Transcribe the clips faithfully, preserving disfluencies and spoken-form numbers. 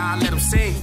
Nah, let them sing.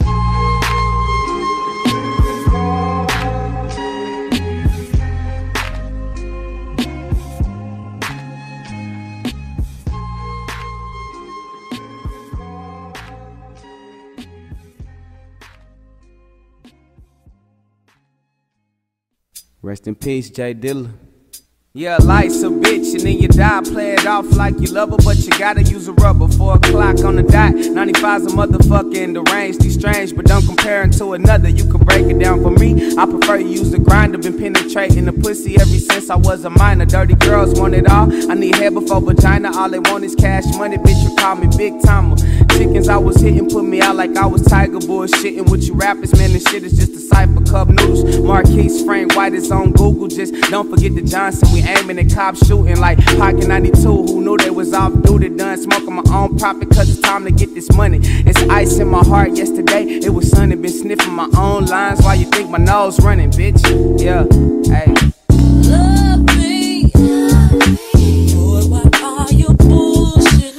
Rest in peace, J Dilla. Yeah, life's a bitch and then you die. Play it off like you love her, but you gotta use a rubber. Four o'clock on the dot. ninety-five's a motherfucker in the range. Be strange, but don't compare it to another. You can break it down for me. I prefer you use the grinder. Been penetrating the pussy ever since I was a minor. Dirty girls want it all. I need head before vagina. All they want is cash money. Bitch, you call me big timer. Chickens I was hitting put me out like I was Tiger bullshitting with you rappers, man. This shit is just a cipher. Cup noodles. Marquis, Frank White is on Google. Just don't forget the Johnson. We aiming at cops shooting like Pocket ninety-two. Who knew they was off duty? Done smoking my own profit cause it's time to get this money. It's ice in my heart. Yesterday it was sunny. Been sniffing my own lines. Why you think my nose running, bitch? Yeah, hey. Love me, boy, why are you bullshitting?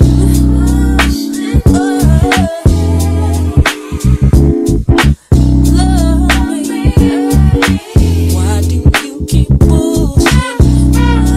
Love me, why do you keep bullshitting?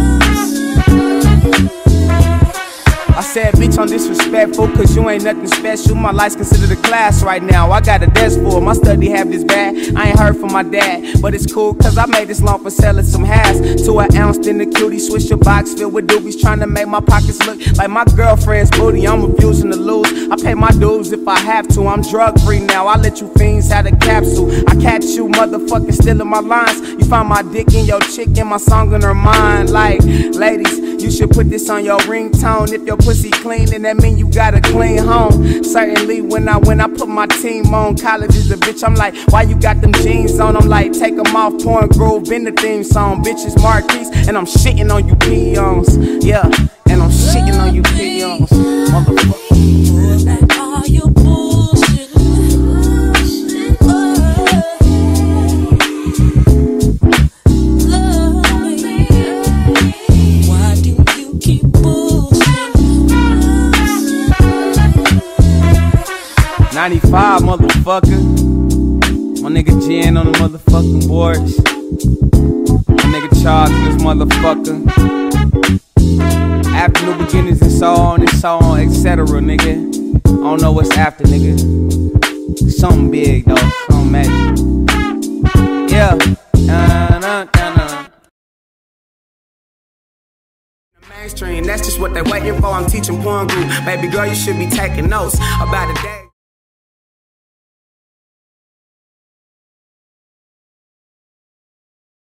I said, bitch, I'm disrespectful, cause you ain't nothing special. My life's considered a class right now. I got a desk full, my study have this bad. I ain't heard from my dad, but it's cool, cause I made this long for selling some hash. To an ounce in the cutie, switch your box filled with doobies, trying to make my pockets look like my girlfriend's booty. I'm refusing to lose, I pay my dues if I have to. I'm drug free now, I let you fiends have a capsule. I catch you motherfuckers stealing my lines. You find my dick in your chick and my song in her mind. Like, ladies, you should put this on your ringtone. If your pussy clean, then that mean you got a clean home. Certainly when I when I put my team on, college is a bitch. I'm like, why you got them jeans on? I'm like, take them off, pouring groove in the theme song. Bitches Marquis, and I'm shitting on you peons. Yeah, and I'm shitting on you peons. Motherfucker. Are you bullshitting? Love me, why do you keep bullshitting? ninety-five, motherfucker. My nigga Jen on the motherfucking boards. My nigga Charles in this motherfucker. After new beginnings and so on and so on, et cetera, nigga. I don't know what's after, nigga. Something big, though. Something magic. Yeah. Nah, nah, nah, nah. Mainstream, that's just what they waiting for. I'm teaching porn group. Baby girl, you should be taking notes about a day.